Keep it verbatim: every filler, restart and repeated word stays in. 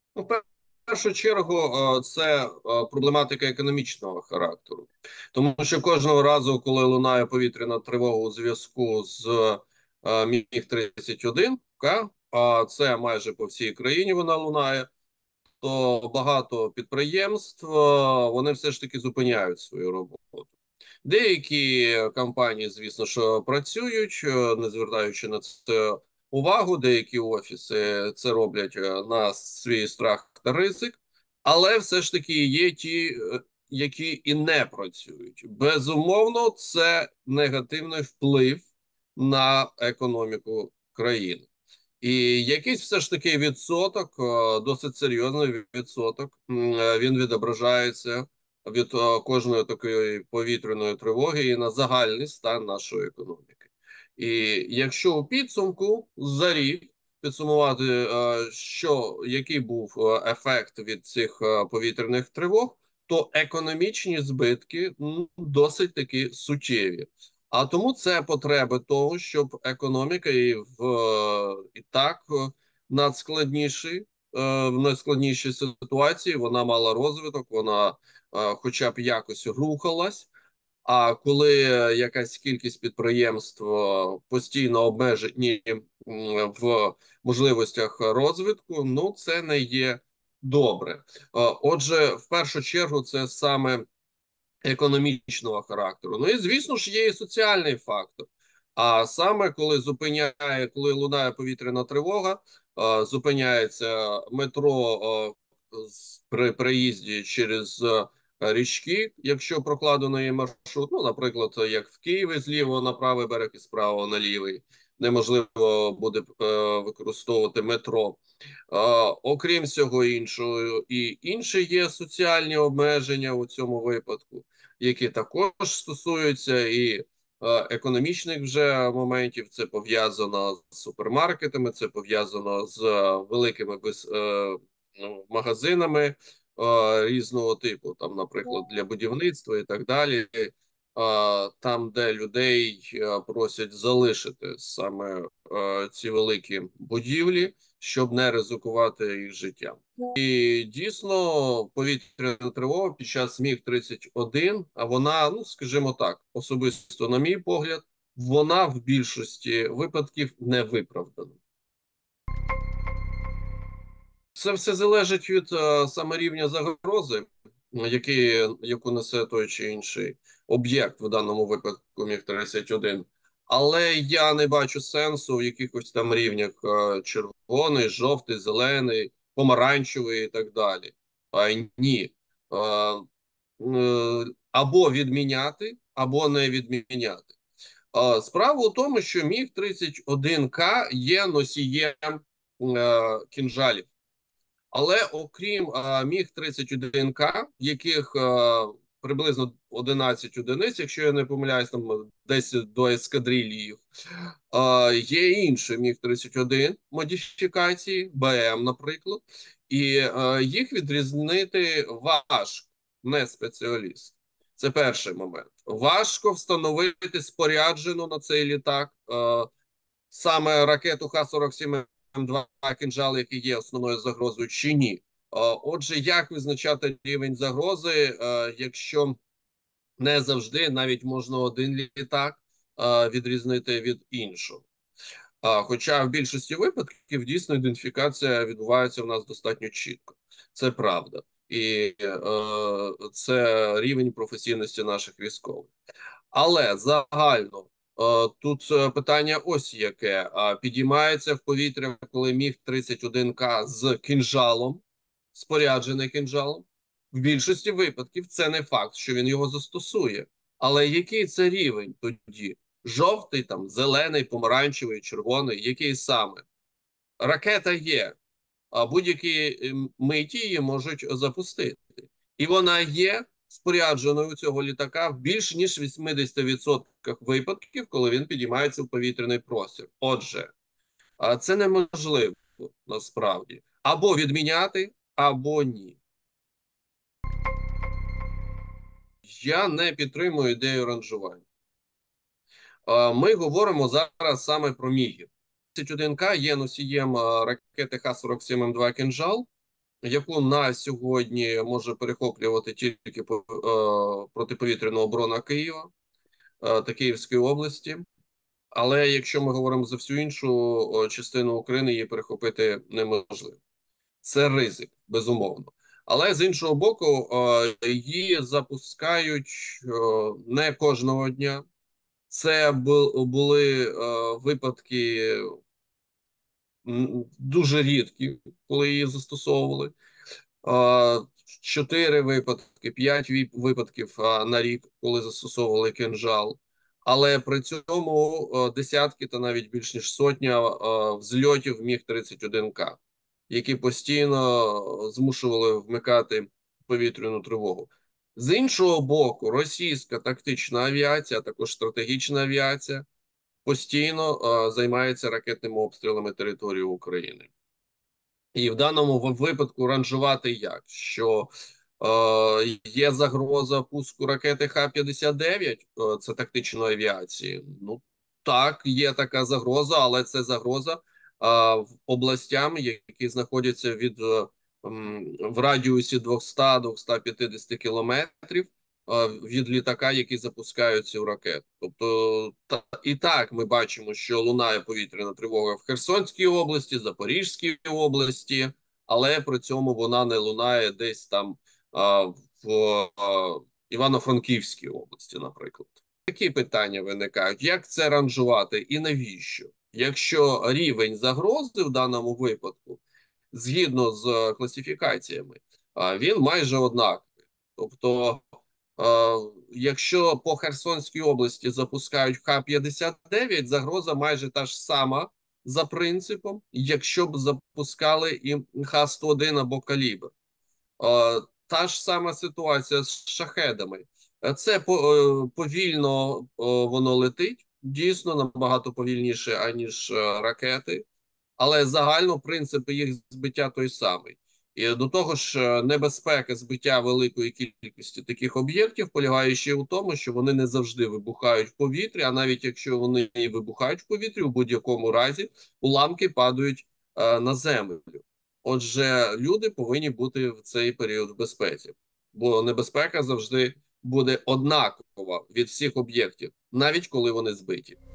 Ну, в першу чергу, е, це е, проблематика економічного характеру, тому що кожного разу, коли лунає повітряна тривога у зв'язку з е, Міг тридцять один К, а це майже по всій країні вона лунає, то багато підприємств е, вони все ж таки зупиняють свою роботу. Деякі компанії, звісно, що працюють, е, не звертаючи на це увагу. Деякі офіси це роблять е, на свій страх та ризик, але все ж таки є ті, е, які і не працюють. Безумовно, це негативний вплив на економіку країни. І якийсь все ж таки відсоток, е, досить серйозний відсоток, м, е, він відображається від е, кожної такої повітряної тривоги і на загальний стан нашої економіки. І якщо у підсумку за рік підсумувати, е, що який був е, ефект від цих е, повітряних тривог, то економічні збитки м, досить таки суттєві. А тому це потреби того, щоб економіка і в е, і так е, надскладніші, е, в найскладнішій ситуації вона мала розвиток, вона е, хоча б якось рухалась. А коли якась кількість підприємств е, постійно обмежені м, в можливостях розвитку, ну це не є добре. Е, Отже, в першу чергу, це саме економічного характеру. Ну і звісно ж є і соціальний фактор. А саме коли зупиняє, коли лунає повітряна тривога, е, зупиняється метро е, з- при приїзді через е, річки, якщо прокладено є маршрут, ну, наприклад, як в Києві з лівого на правий берег і з правого на лівий, неможливо буде е, використовувати метро. Е, Окрім всього іншого, і інші є соціальні обмеження у цьому випадку, які також стосуються і е, економічних вже моментів. Це пов'язано з супермаркетами, це пов'язано з е, великими без, е, ну, магазинами е, різного типу, там, наприклад, для будівництва і так далі. Е, Там, де людей е, просять залишити саме е, ці великі будівлі, щоб не ризикувати їх життям. І дійсно повітряна тривога під час Міг тридцять один, а вона, ну скажімо так, особисто, на мій погляд, вона в більшості випадків не виправдана. Це все залежить від е, саме рівня загрози, який, яку несе той чи інший об'єкт, в даному випадку Міг тридцять один. Але я не бачу сенсу в якихось там рівнях е, червоний, жовтий, зелений, помаранчевий і так далі. А ні. Е, е, Або відміняти, або не відміняти. Е, Справа у тому, що Міг тридцять один К є носієм е, кінжалів. Але окрім а, Міг тридцять один К, яких а, приблизно одинадцять одиниць, якщо я не помиляюсь, там десь до ескадрилії їх, а, є інші Міг тридцять один модифікації, БМ, наприклад, і а, їх відрізнити важко, не спеціаліст. Це перший момент. Важко встановити споряджену на цей літак а, саме ракету Х сорок сім М два «Кинжал», який є основною загрозою, чи ні. Е, Отже, як визначати рівень загрози, е, якщо не завжди навіть можна один літак е, відрізнити від іншого? А, Хоча в більшості випадків дійсно ідентифікація відбувається в нас достатньо чітко. Це правда. І е, це рівень професійності наших військових. Але загально е, тут е, питання ось яке. Е, підіймається в повітря, коли Міг тридцять один К з кінжалом, споряджений кінжалом. В більшості випадків це не факт, що він його застосує. Але який це рівень тоді? Жовтий, там, зелений, помаранчевий, червоний, який саме? Ракета є, а будь-які ем, миті її можуть запустити. І вона є спорядженою цього літака в більш ніж вісімдесят відсотків випадків, коли він підіймається в повітряний простір. Отже, це неможливо насправді. Або відміняти, або ні. Я не підтримую ідею ранжування. Ми говоримо зараз саме про Мігів. тридцять один К є носієм ракети Х сорок сім М два «Кинжал», яку на сьогодні може перехоплювати тільки по- е, протиповітряна оборона Києва е, та Київської області. Але якщо ми говоримо за всю іншу е, частину України, її перехопити неможливо. Це ризик, безумовно. Але з іншого боку, е, її запускають е, не кожного дня. Це бу- були е, випадки м, дуже рідкі, коли її застосовували. Е, Чотири випадки, п'ять віп- випадків е, на рік, коли застосовували кинжал. Але при цьому е, десятки та навіть більш ніж сотня е, взльотів міг тридцять один К, які постійно змушували вмикати повітряну тривогу. З іншого боку, російська тактична авіація, а також стратегічна авіація, постійно е, займається ракетними обстрілами території України. І в даному ви- випадку ранжувати як? Що е, є загроза пуску ракети Х п'ятдесят дев'ять, е, це тактичної авіації. Ну так, є така загроза, але це загроза е, в областям, які знаходяться від е, м, в радіусі двісті до двохсот п'ятдесят кілометрів е, від літака, які запускають цю ракету. Тобто, та, і так ми бачимо, що лунає повітряна тривога в Херсонській області, Запорізькій області, але при цьому вона не лунає десь там а, в а, Івано-Франківській області, наприклад. Такі питання виникають: як це ранжувати і навіщо? Якщо рівень загрози в даному випадку, згідно з класифікаціями, а, він майже однаковий. Тобто, е, якщо по Херсонській області запускають Х п'ятдесят дев'ять, загроза майже та ж сама за принципом, якщо б запускали і Х сто один або калібр. Е, Та ж сама ситуація з шахедами. Е, Це по- е, повільно е, воно летить, дійсно набагато повільніше, аніж е, ракети, але загально принцип їх збиття той самий. І до того ж, е, небезпека збиття великої кількості таких об'єктів полягає ще у тому, що вони не завжди вибухають в повітрі, а навіть якщо вони і вибухають в повітрі, у будь-якому разі уламки падають е, на землю. Отже, люди повинні бути в цей період в безпеці, бо небезпека завжди буде однакова від всіх об'єктів, навіть коли вони збиті.